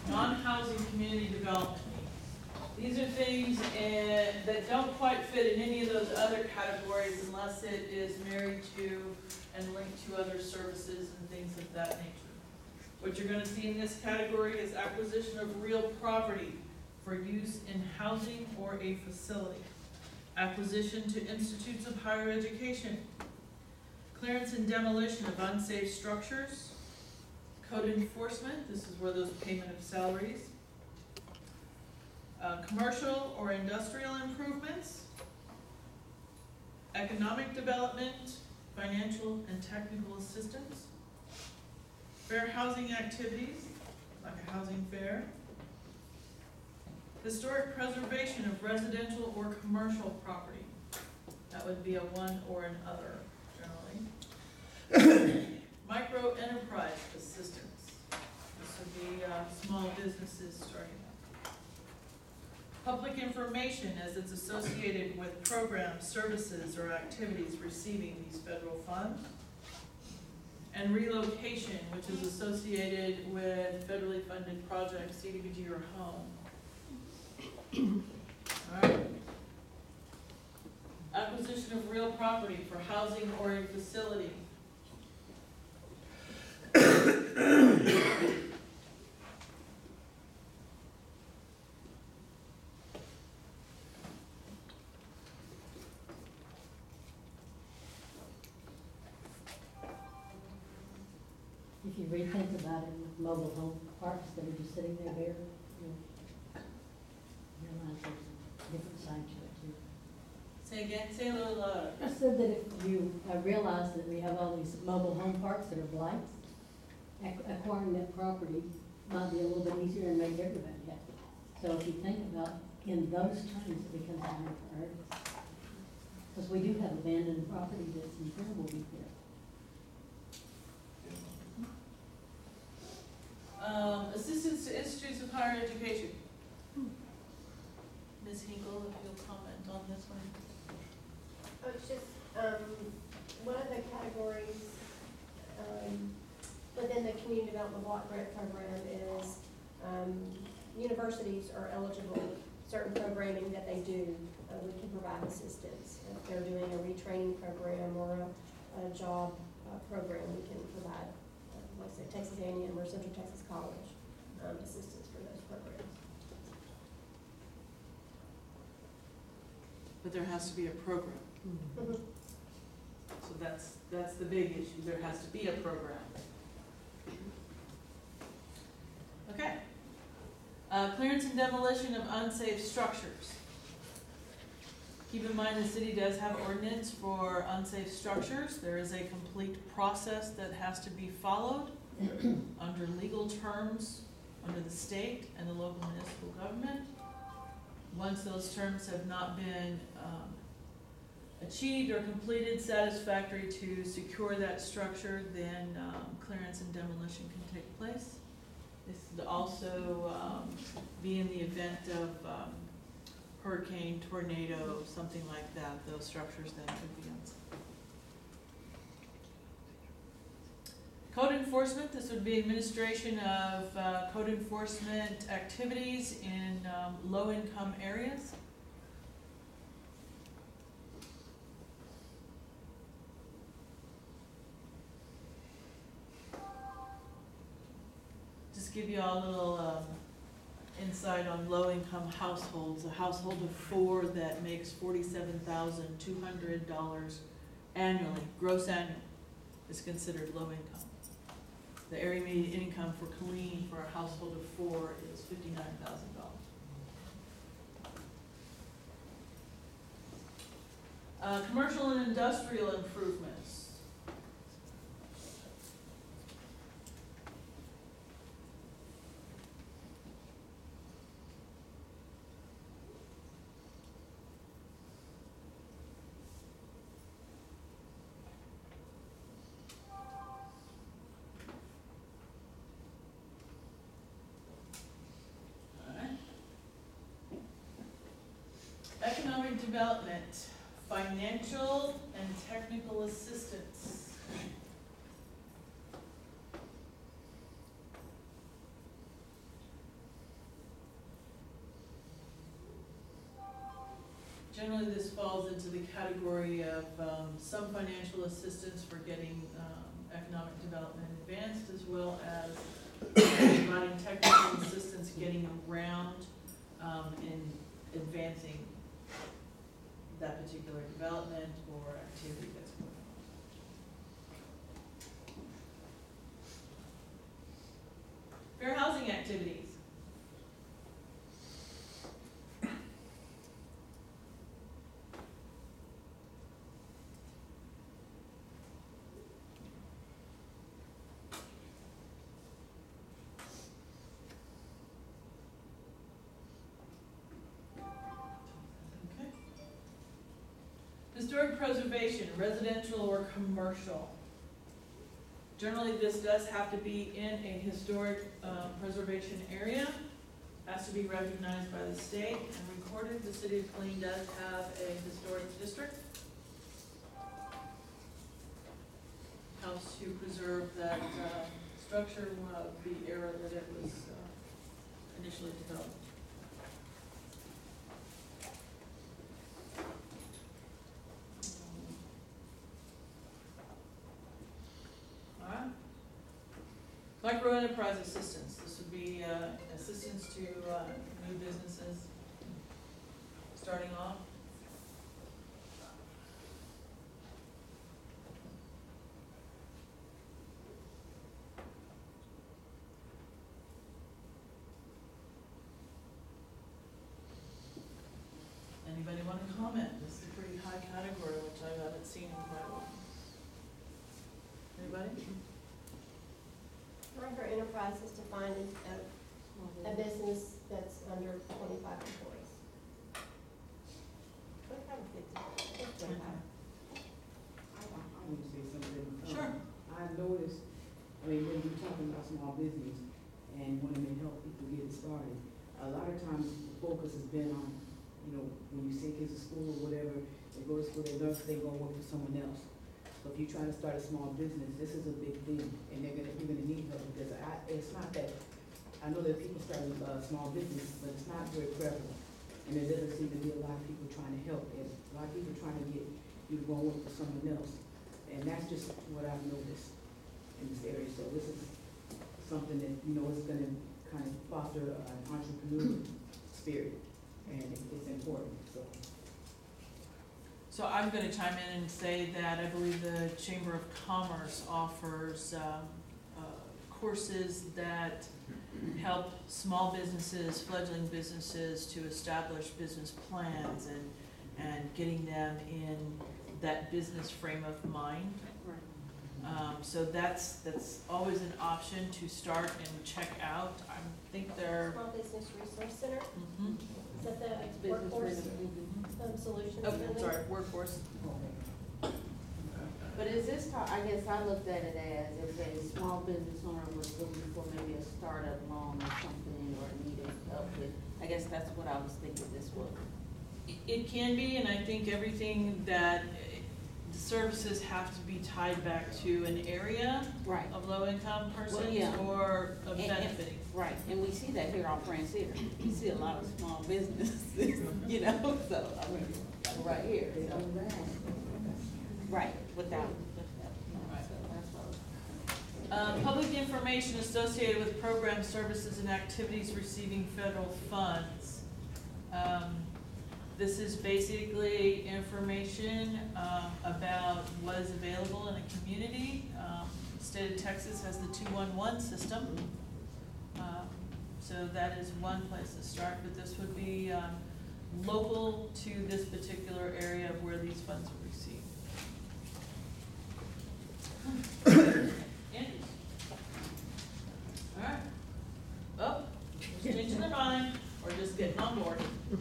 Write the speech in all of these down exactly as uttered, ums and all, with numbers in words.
non-housing community development needs. These are things uh, that don't quite fit in any of those other categories unless it is married to and linked to other services and things of that nature. What you're gonna see in this category is acquisition of real property for use in housing or a facility. Acquisition to institutes of higher education. Clearance and demolition of unsafe structures. Code enforcement, this is where those payment of salaries. Uh, commercial or industrial improvements. Economic development, financial and technical assistance. Fair housing activities, like a housing fair. Historic preservation of residential or commercial property. That would be a one or an other, generally. Micro enterprise assistance. This would be uh, small businesses starting up. Public information as it's associated with programs, services, or activities receiving these federal funds. And relocation, which is associated with federally funded projects, C D B G or home. All right. Acquisition of real property for housing or a facility. If you rethink about it, with mobile home parks that are just sitting there bare, you'll realize there's a different side to it too. Say again, say a little louder. I said that if you uh, realize that we have all these mobile home parks that are blights, ac- acquiring that property might be a little bit easier and make everybody happy. So if you think about in those terms, it becomes a higher priority. Because we do have abandoned property that's in terrible repair. Um, assistance to institutes of higher education. Miz Hinkle, if you'll comment on this one. Oh, it's just, um, one of the categories, um, within the community development block grant program is, um, universities are eligible, certain programming that they do, uh, we can provide assistance. If they're doing a retraining program or a, a job, uh, program, we can provide, uh, like I said, Texas A and M or Central Texas College, um, assistance for those programs. But there has to be a program. Mm-hmm. So that's, that's the big issue. There has to be a program. Okay. Uh, clearance and demolition of unsafe structures. Keep in mind the city does have ordinance for unsafe structures. There is a complete process that has to be followed under legal terms under the state and the local municipal government. Once those terms have not been um, achieved or completed satisfactory to secure that structure, then um, clearance and demolition can take place. This would also um, be in the event of um, hurricane, tornado, something like that. Those structures then could be unsafe. Code enforcement, this would be administration of uh, code enforcement activities in um, low-income areas. Just give you all a little um, insight on low-income households. A household of four that makes forty-seven thousand two hundred dollars annually, gross annual, is considered low income. The area median income for Killeen for a household of four is fifty-nine thousand dollars. Uh, commercial and industrial improvements. Economic development, financial and technical assistance. generally this falls into the category of, um, some financial assistance for getting, um, economic development advanced, as well as providing technical assistance getting around, um, and advancing that particular development or activity that's going on. Fair housing activities. Okay. Historic preservation, residential or commercial. Generally, this does have to be in a historic, uh, preservation area, has to be recognized by the state and recorded. The city of Killeen does have a historic district. Helps to preserve that, uh, structure of the era that it was, uh, initially developed. Alright. Micro enterprise assistance, this would be, uh, assistance to, uh, new businesses starting off. Anybody want to comment? This is a pretty high category, which I haven't seen in quite a while. Anybody? Micro enterprise is defined as a, a business that's under twenty-five employees. Twenty-five or fifty? It's twenty-five. I want to say something. Um, Sure. I noticed, I mean, when you're talking about small business and wanting to help people get it started, a lot of times the focus has been on, you know, when you send kids to school or whatever, they go to school, they learn, they go work for someone else. So if you're trying to start a small business, this is a big thing, and they're gonna, you're gonna need help, because I, it's not that, I know that people start a small business, but it's not very prevalent. And there doesn't seem to be a lot of people trying to help, and a lot of people trying to get you to go work for someone else. And that's just what I've noticed in this area, so this is something that, you know, is gonna kind of foster an entrepreneurial spirit, and it- it's important, so. So I'm gonna chime in and say that I believe the Chamber of Commerce offers, um, uh, courses that help small businesses, fledgling businesses to establish business plans and, and getting them in that business frame of mind. Um, so that's, that's always an option to start and check out. I think they're, Small Business Resource Center, mhm. is that the workforce, um, solutions? Oh, building? sorry, workforce. But is this, how- I guess I looked at it as if a small business owner was looking for maybe a startup loan or something, or needed help with, I guess that's what I was thinking this was. It- It can be, and I think everything that, eh, the services have to be tied back to an area Right. of low-income persons yeah. or of And- and- benefiting. Right, and we see that here on Francine, we see a lot of small businesses, you know, so, I mean, like right here, so. Right, without, without, Right. so that's what. Uh, public information associated with programs, services, and activities receiving federal funds. Um, This is basically information, um, about what is available in a community. Um, the state of Texas has the two one one system. Um, So that is one place to start, but this would be, um, local to this particular area of where these funds are received. Andy? All right. Oh, just changing their mind, or just getting on board.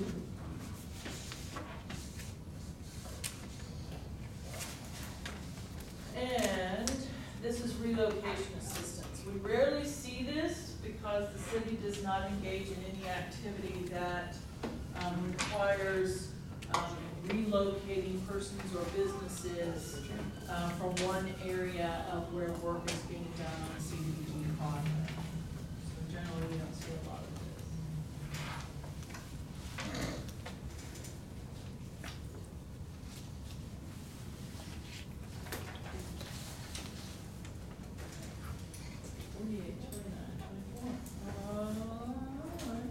And this is relocation assistance. We rarely see this because the city does not engage in any activity that, um, requires, um, relocating persons or businesses, uh, from one area of where work is being done on a C D B G project. So generally, we don't see a lot of Forty-eight, twenty-nine, twenty-four. Alright.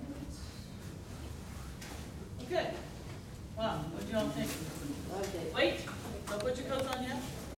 Okay. Wow, what do y'all think? Love it. Wait, don't put your coats on yet.